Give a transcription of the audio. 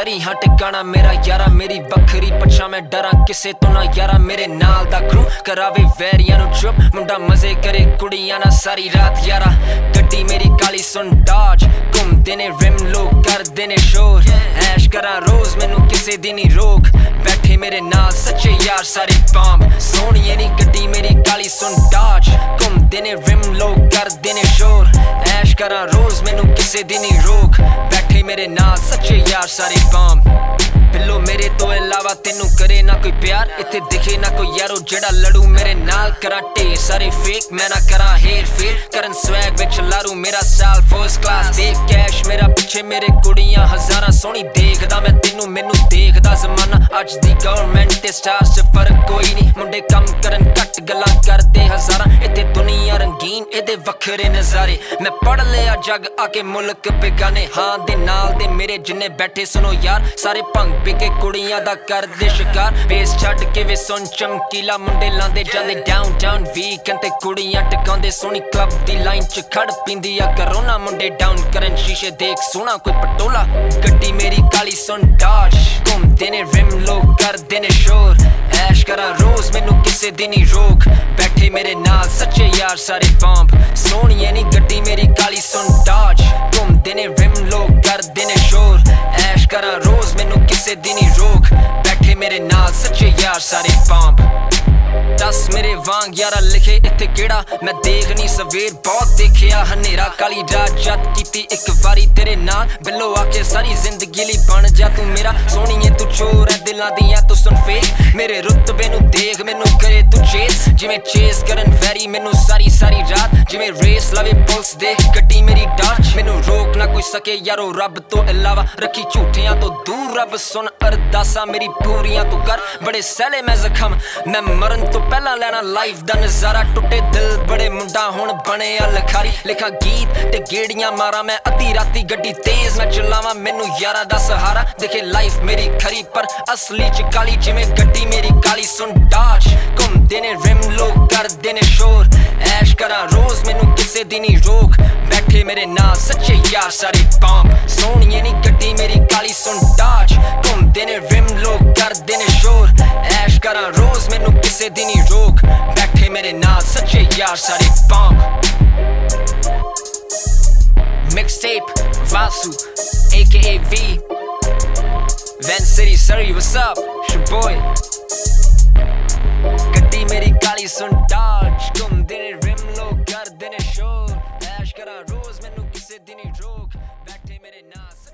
सरी हाँ टिकाना मेरा यारा मेरी बखरी पछा मैं डरा किसे तो ना यारा मेरे नाल दा क्रू करावे वैरियां नु चुप मुंडा मजे करे कुड़ियां ना सारी रात यारा गड्डी मेरी काली सुन डॉज घूमदे ने रिम लोग करदे ने शोर ऐश करा रोज मैनू किसे दी नी रोक बैठे मेरे नाल सच्चे यार सारे पाम सोहणिए नी गड्डी मेरी काली सुन डॉज घूमदे ने रिम लोग करदे ने शोर ऐश करा रोज मैनू किसे दी नी रोक बैठे मेरे नाल सच्चे यार सारे पाम बिल्लो मेरे तो अलावा तेनू करे ना कोई प्यार इत्थे दिखे ना कोई यारो जेड़ा लड़ू मेरे नाल करा ढेर सारे फेक मैं ना करा हेर फेर करन स्वैग विच लारू मेरा स्टाइल फर्स्ट क्लास देख कैश मेरा पिछे मेरे कुड़ियां हजारां सोहनी देखदा मैं तेनू मैनू देखदा जमाना अज दी गवर्नमेंट ते स्टार्स च फर्क कोई नहीं मुंडे कम करन घट गल्लां करदे हजारां इत्थे दुनिया रंगीन इहदे वखरे नज़ारे मैं पढ़ लिया जग आके मुल्क बेगाने हां दे नाल दे मेरे जिन्ने बैठे सुनो यार सारे भंग पिके कुड़ियां दा करदे शिकार बेस छड्ड के वे सुन चमकीला मुंडे लांदे जांदे डाउन वीकेंड ते कुड़ियां टकांदे सोहनी क्लब दी लाइन च खड़ पींदी आ करोना मुंडे डाउन करन शीशे देख सोहना कोई पटोला गड्डी मेरी काली सुन डॉज घूमदे ने रिम लोग करदे ने शोर ऐश करा रोज मैनू किसे दी नी रोक बैठे मेरे नाल सच्चे यार सारे पंप सोहणिए नी गड्डी मेरी काली सुन डॉज घूमदे ने रिम लोग करदे ने शोर ऐश करा रोज मैनू किसे दी नी रोक बैठे मेरे नाल सच्चे यार सारे पंप दस मेरे वांग यारा लिखे इत्थे केड़ा मैं देख नहीं सवेर बहुत देखिया हनेरा काली रात जद कीती एक बारी तेरे नाल बिल्लो आके सारी जिंदगी ली बन जा तू मेरा सोहणिए तू चोर है दिलां दियां तू सुन फेक मेरे रुतबे नू देख मैनू करे तू चेस जिवें चेस करन वैरी मैनू सारी रात जिवें रेस लवे पुल्स देख गड्डी मेरी डॉज मैनू रोक ना कोई सके यारो रब तो अलावा रखी झूठियां तो दूर रब सुन अरदासा मेरी पूरियां तू कर बड़े सहले मैं जख्म मैं मरन तो पहला लेना लाइफ दा नजारा टुटे दिल बड़े मुंडा हुण बने आ लखारी लिखा गीत ते गेड़ियां मारा मैं अद्धी राती गड्डी तेज ना चलावा मैनू यारा दा सहारा दिखे लाइफ मेरी खरी पर असली च काली जिवें गड्डी मेरी काली सुन डॉज घूमदे ने रिम लोग करदे ने शोर ऐश करा रोज मैनू किसे दी नी रोक बैठे मेरे नाल सच्चे यार सारे पाम सोहणिए नी गड्डी मेरी काली सुन डॉज घूमदे ने रिम लोग करदे ने शोर ऐश करा रोज मैनू किसे दी नी रोक बैठे मेरे नाल सच्चे यार सारे पाम Mixtape Vasu aka V Van City Surrey what's up it's your boy गड्डी मेरी काली सुन डॉज घूमदे ने रिम लोग करदे ने शोर ऐश करा रोज मैनू किसे दी नी रोक बैठे मेरे नाल